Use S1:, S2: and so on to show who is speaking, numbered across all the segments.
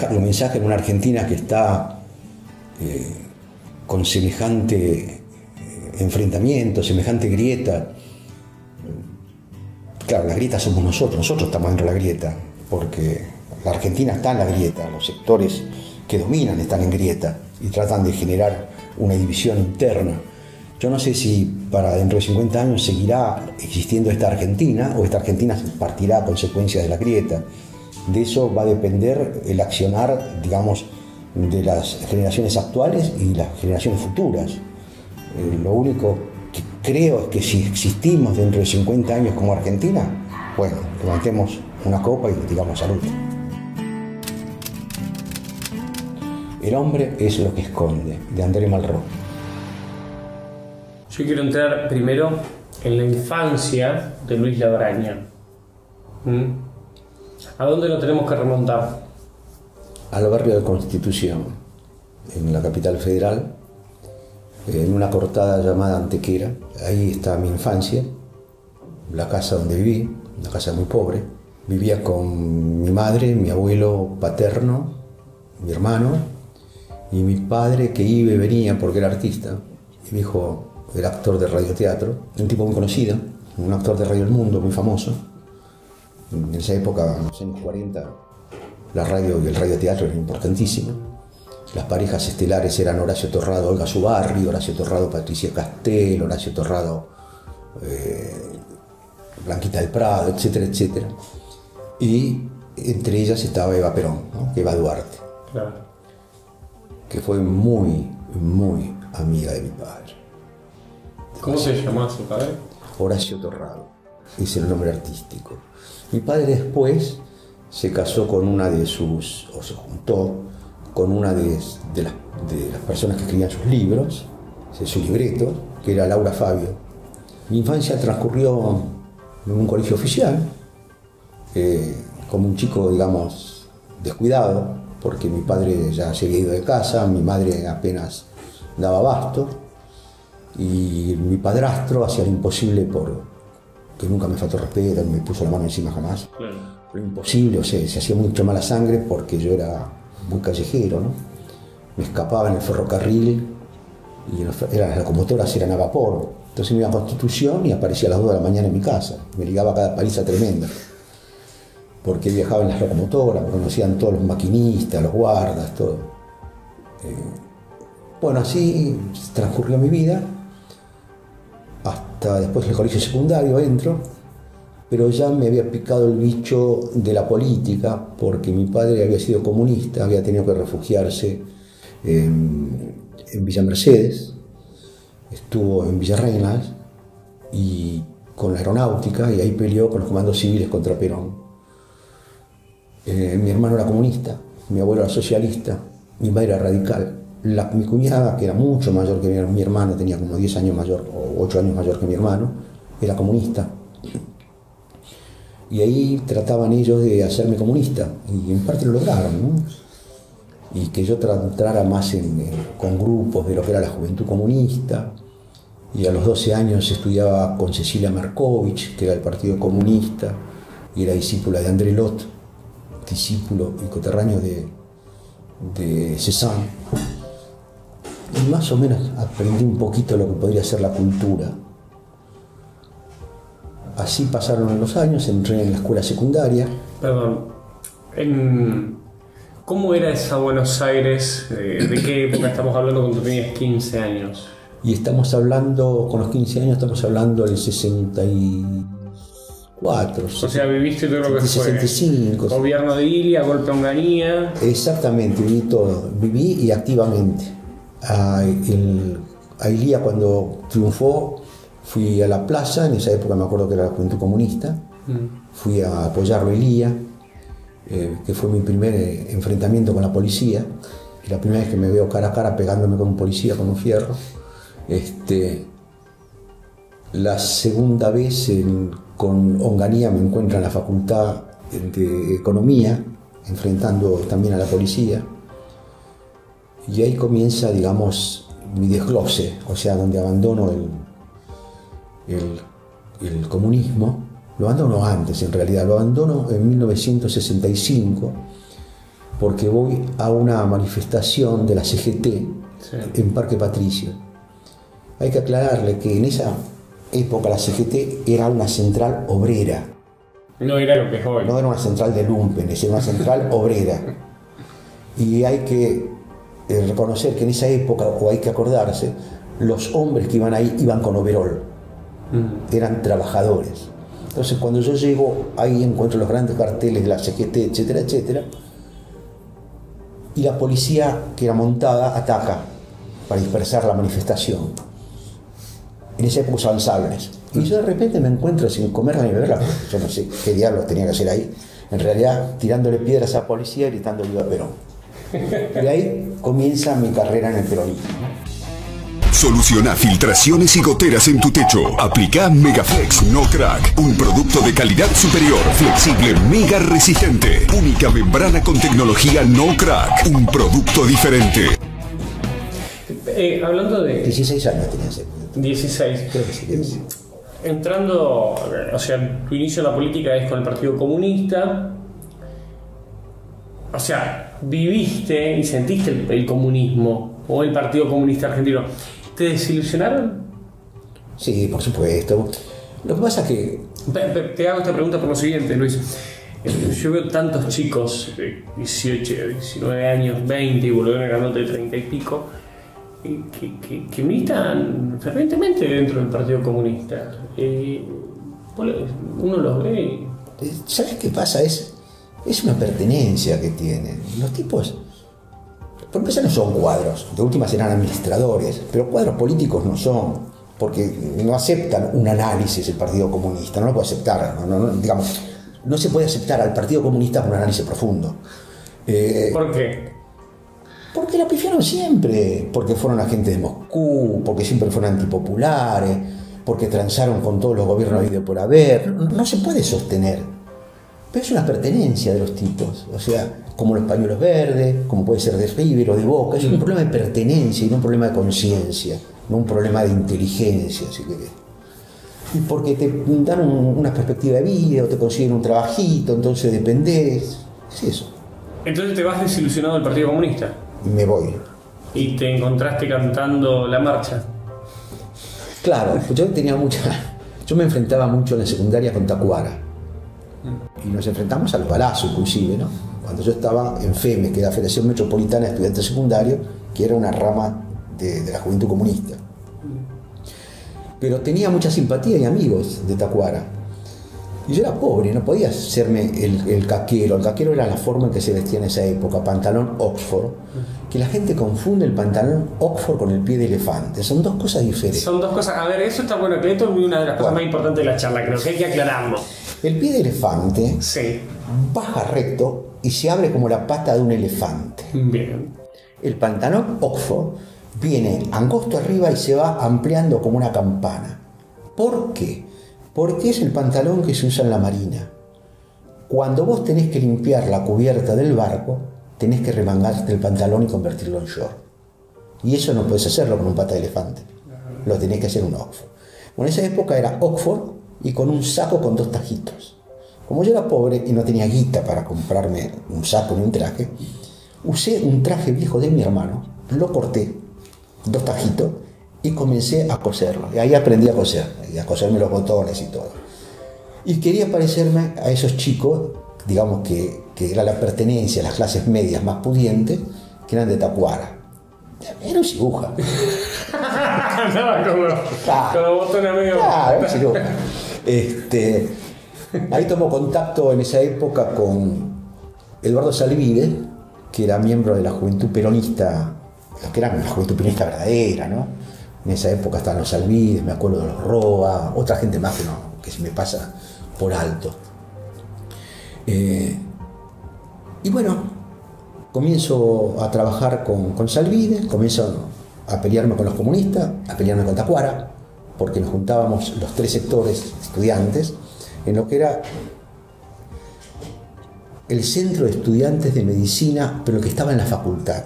S1: dejar un mensaje en una Argentina que está con semejante enfrentamiento, semejante grieta. Claro, la grieta somos nosotros estamos dentro de la grieta, porque la Argentina está en la grieta, los sectores que dominan están en grieta y tratan de generar una división interna. Yo no sé si para dentro de 50 años seguirá existiendo esta Argentina o esta Argentina partirá a consecuencia de la grieta. De eso va a depender el accionar, digamos, de las generaciones actuales y las generaciones futuras. Lo único que creo es que si existimos dentro de 50 años como Argentina, bueno, levantemos una copa y digamos salud. El hombre es lo que esconde, de André Malraux.
S2: Yo quiero entrar primero en la infancia de Luis Labraña. ¿A dónde lo tenemos que remontar?
S1: Al barrio de Constitución, en la capital federal, en una cortada llamada Antequera. Ahí está mi infancia, la casa donde viví, una casa muy pobre. Vivía con mi madre, mi abuelo paterno, mi hermano y mi padre, que iba y venía porque era artista. Y mi hijo era actor de radioteatro, un tipo muy conocido, un actor de Radio El Mundo, muy famoso. En esa época, en los años 40, la radio y el radioteatro eran importantísimos. Las parejas estelares eran Horacio Torrado, Olga Zubarry, Horacio Torrado, Patricia Castel, Horacio Torrado, Blanquita del Prado, etcétera, etcétera. Y entre ellas estaba Eva Perón, ¿no? Eva Duarte,
S2: Claro.
S1: que fue muy, muy amiga de mi padre.
S2: ¿Cómo se llamaba su padre?
S1: Horacio Torrado, es el nombre artístico. Mi padre después se casó con una de sus, o se juntó con una de las personas que escribían sus libros, su libreto, que era Laura Fabio. Mi infancia transcurrió en un colegio oficial, como un chico, digamos, descuidado, porque mi padre ya se había ido de casa, mi madre apenas daba abasto, y mi padrastro hacía lo imposible que nunca me faltó respeto, me puso la mano encima jamás.
S2: Claro.
S1: Lo imposible, o sea, se hacía mucho mala sangre porque yo era muy callejero, ¿no? Me escapaba en el ferrocarril y las locomotoras eran a vapor. Entonces me iba a Constitución y aparecía a las 2 de la mañana en mi casa. Me ligaba cada paliza tremenda. Porque viajaba en las locomotoras, me conocían todos los maquinistas, los guardas, todo. Bueno, así transcurrió mi vida. Hasta después del colegio secundario entro, pero ya me había picado el bicho de la política porque mi padre había sido comunista, había tenido que refugiarse en Villa Mercedes, estuvo en Villa Reynolds y con la aeronáutica, y ahí peleó con los comandos civiles contra Perón. Mi hermano era comunista, mi abuelo era socialista, mi madre era radical. Mi cuñada, que era mucho mayor que mi hermano, tenía como 10 años mayor o 8 años mayor que mi hermano, era comunista. Y ahí trataban ellos de hacerme comunista, y en parte lo lograron, ¿no? Y que yo entrara más con grupos de lo que era la Juventud Comunista, y a los 12 años estudiaba con Cecilia Markovich, que era del Partido Comunista, y era discípula de André Lot, discípulo y coterráneo de Cézanne. Y más o menos aprendí un poquito lo que podría ser la cultura. Así pasaron los años, entré en la escuela secundaria.
S2: Perdón. ¿Cómo era esa Buenos Aires? ¿De qué época estamos hablando cuando tenías 15 años?
S1: Y estamos hablando, con los 15 años estamos hablando del 64.
S2: O sea, viviste todo lo que
S1: 65.
S2: Fue gobierno de Ilia, golpe a Onganía.
S1: Exactamente, viví todo. Viví y activamente. A Ilia, cuando triunfó, fui a la plaza, en esa época me acuerdo que era la Juventud Comunista, fui a apoyarlo a Ilia, que fue mi primer enfrentamiento con la policía, y la primera vez que me veo cara a cara pegándome con un policía con un fierro. La segunda vez con Onganía me encuentro en la Facultad de Economía, enfrentando también a la policía, y ahí comienza, digamos, mi desglose, o sea, donde abandono el comunismo. Lo abandono antes, en realidad, lo abandono en 1965, porque voy a una manifestación de la CGT en Parque Patricio. Hay que aclararle que en esa época la CGT era una central obrera.
S2: No era lo que es hoy.
S1: No era una central de lumpenes, era una central obrera. Y hay que reconocer que en esa época, o hay que acordarse, los hombres que iban ahí iban con overol. Eran trabajadores. Entonces cuando yo llego ahí encuentro los grandes carteles de la CGT, etcétera, etcétera, y la policía que era montada ataca para dispersar la manifestación. En esa época usaban sables. Y yo de repente me encuentro sin comer ni beber, yo no sé qué diablos tenía que hacer ahí, en realidad tirándole piedras a la policía y gritando viva Perón. Y ahí comienza mi carrera en el peronismo.
S3: Soluciona filtraciones y goteras en tu techo. Aplica Megaflex No Crack, un producto de calidad superior, flexible, mega resistente. Única membrana con tecnología No Crack, un producto diferente.
S2: Hablando de...
S1: 16 años tenía ese.
S2: 16.
S1: Creo que sí.
S2: Entrando, o sea, tu inicio en la política es con el Partido Comunista. O sea, viviste y sentiste el comunismo o el Partido Comunista Argentino. ¿Te desilusionaron?
S1: Sí, por supuesto. Lo que pasa es que...
S2: Te hago esta pregunta por lo siguiente, Luis. Yo veo tantos chicos de 18, 19 años, 20 y volvieron a ganar de 30 y pico que militan fervientemente dentro del Partido Comunista. Uno los ve.
S1: ¿Sabes qué pasa? Es una pertenencia que tienen. Los tipos, por empezar, no son cuadros. De última serán administradores, pero cuadros políticos no son, porque no aceptan un análisis el Partido Comunista. No lo puede aceptar. Digamos, no se puede aceptar al Partido Comunista por un análisis profundo.
S2: ¿Por qué?
S1: Porque la pifiaron siempre, porque fueron agentes de Moscú, porque siempre fueron antipopulares, porque transaron con todos los gobiernos habidos por haber. No se puede sostener. Pero es una pertenencia de los tipos, o sea, como los pañuelos verdes, como puede ser de River o de Boca. Es un problema de pertenencia y no un problema de conciencia, no un problema de inteligencia, si querés. Y porque te dan una perspectiva de vida o te consiguen un trabajito, entonces dependés. Es eso.
S2: Entonces te vas desilusionado del Partido Comunista.
S1: Me voy.
S2: Y te encontraste cantando la marcha.
S1: Claro, yo me enfrentaba mucho en la secundaria con Tacuara. Y nos enfrentamos al balazo inclusive, ¿no? Cuando yo estaba en FEMES, que era la Federación Metropolitana de Estudiantes Secundarios, que era una rama de la Juventud Comunista. Pero tenía mucha simpatía y amigos de Tacuara. Y yo era pobre, no podía hacerme el caquero. El caquero era la forma en que se vestía en esa época, pantalón Oxford. Que la gente confunde el pantalón Oxford con el pie de elefante. Son dos cosas diferentes.
S2: Son dos cosas. A ver, eso está bueno, que esto es una de las cosas más importantes de la charla, creo que hay que aclararlo.
S1: El pie de elefante
S2: sí.
S1: Baja recto y se abre como la pata de un elefante.
S2: Bien.
S1: El pantalón Oxford viene angosto arriba y se va ampliando como una campana. ¿Por qué? Porque es el pantalón que se usa en la marina. Cuando vos tenés que limpiar la cubierta del barco, tenés que remangarte el pantalón y convertirlo en short. Y eso no puedes hacerlo con un pata de elefante. Lo tenés que hacer un Oxford. Bueno, en esa época era Oxford y con un saco con 2 tajitos. Como yo era pobre y no tenía guita para comprarme un saco ni un traje, usé un traje viejo de mi hermano, lo corté, 2 tajitos, y comencé a coserlo. Y ahí aprendí a coser, y a coserme los botones y todo. Y quería parecerme a esos chicos, digamos que era la pertenencia a las clases medias más pudientes, que eran de Tacuara. Era un ciruja.
S2: Como botones medio.
S1: Claro, un ciruja. Ahí tomó contacto en esa época con Eduardo Salvide, que era miembro de la Juventud Peronista, los que eran la Juventud Peronista verdadera, ¿no? En esa época estaban los Salvides, me acuerdo de los Roa, otra gente más que se me pasa por alto. Y bueno, comienzo a trabajar con Salvide, comienzo a pelearme con los comunistas, a pelearme con Tacuara, porque nos juntábamos los 3 sectores estudiantes en lo que era el centro de estudiantes de medicina, pero que estaba en la facultad.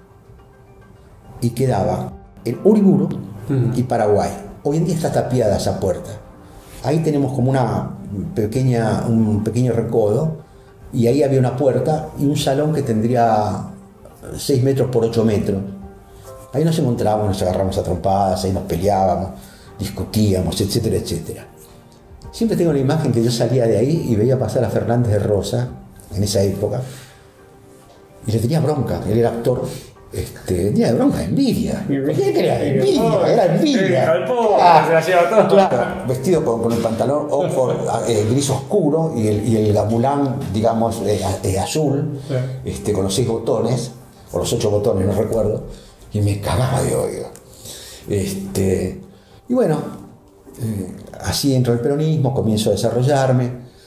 S1: Y quedaba en Uriburu y Paraguay. Hoy en día está tapiada esa puerta. Ahí tenemos como un pequeño recodo y ahí había una puerta y un salón que tendría 6 metros por 8 metros. Ahí nos encontrábamos, nos agarramos a trompadas, ahí nos peleábamos, discutíamos, etcétera, etcétera. Siempre tengo la imagen que yo salía de ahí y veía pasar a Fernández de Rosa, en esa época, y le tenía bronca, él era actor, tenía bronca, envidia. ¿Qué quería? Envidia, era envidia. Claro, vestido con el pantalón gris oscuro y el gamulán, digamos, azul, con los 6 botones, o los 8 botones, no recuerdo, y me cagaba de odio. Y bueno, así entro al peronismo, comienzo a desarrollarme,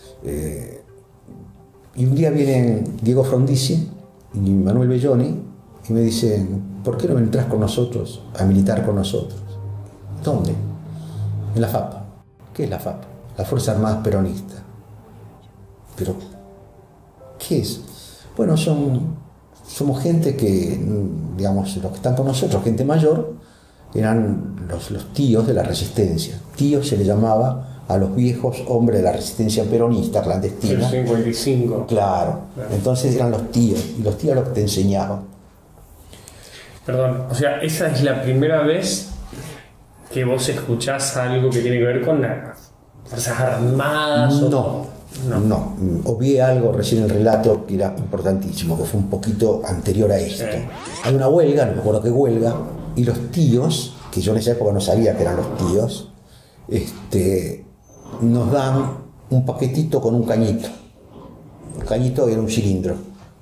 S1: y un día vienen Diego Frondizi y Manuel Belloni y me dicen, ¿por qué no entras con nosotros a militar con nosotros? ¿Dónde? En la FAP. ¿Qué es la FAP? La Fuerza Armada Peronista. ¿Pero qué es? Bueno, somos gente que, digamos, los que están con nosotros, gente mayor, eran los tíos de la resistencia. Tíos se le llamaba a los viejos hombres de la resistencia peronista clandestina.
S2: El 55.
S1: Claro. Entonces eran los tíos, y los tíos los que te enseñaban.
S2: Perdón, o sea, esa es la primera vez que vos escuchás algo que tiene que ver con las Fuerzas Armadas.
S1: No. Obvié algo recién en el relato que era importantísimo, que fue un poquito anterior a esto. Hay una huelga, no me acuerdo qué huelga, y los tíos, que yo en esa época no sabía que eran los tíos, nos dan un paquetito con un cañito. El cañito era un cilindro.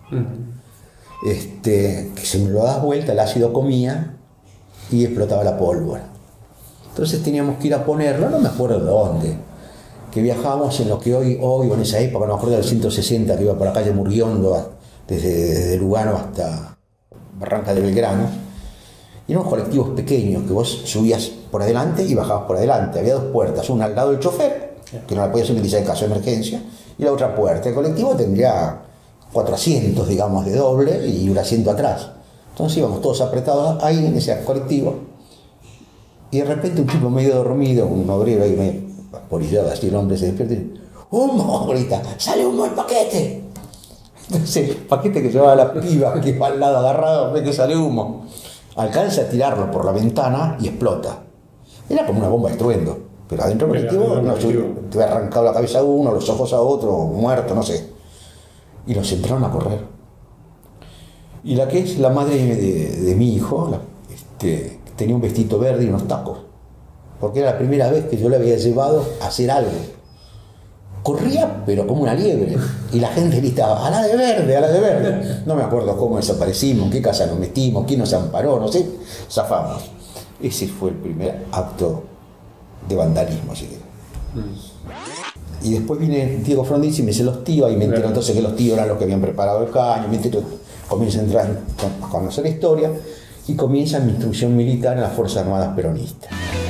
S1: Que se me lo das vuelta, el ácido comía y explotaba la pólvora. Entonces teníamos que ir a ponerlo, no me acuerdo de dónde, que viajábamos en lo que hoy o en esa época, no me acuerdo del 160, que iba por la calle Murguiondo, desde Lugano hasta Barranca de Belgrano, y eran colectivos pequeños que vos subías por adelante y bajabas por adelante. Había 2 puertas, una al lado del chofer, que no la podías utilizar en caso de emergencia, y la otra puerta. El colectivo tendría 4 asientos, digamos, de doble y un asiento atrás. Entonces íbamos todos apretados ahí en ese colectivo, y de repente un tipo medio dormido, un obrero ahí medio apolillado, así el hombre se despierta y dice, ¡humo! Grita, ¡sale humo el paquete! Entonces el paquete que llevaba la piba que va al lado agarrado, ve que sale humo, alcanza a tirarlo por la ventana y explota. Era como una bomba de estruendo, pero adentro del colectivo no, te hubiera arrancado la cabeza a uno, los ojos a otro, muerto, no sé. Y los entraron a correr. Y la que es la madre de mi hijo, tenía un vestido verde y unos tacos, porque era la primera vez que yo le había llevado a hacer algo. Corría, pero como una liebre, y la gente gritaba, ¡a la de verde, a la de verde! No me acuerdo cómo desaparecimos, en qué casa nos metimos, quién nos amparó, no sé, zafamos. Ese fue el primer acto de vandalismo, si querés. Y después viene Diego Frondizi y me dice los tíos, y me entero entonces que los tíos eran los que habían preparado el caño, me entero, comienzo a entrar a conocer la historia, y comienza mi instrucción militar en las Fuerzas Armadas Peronistas.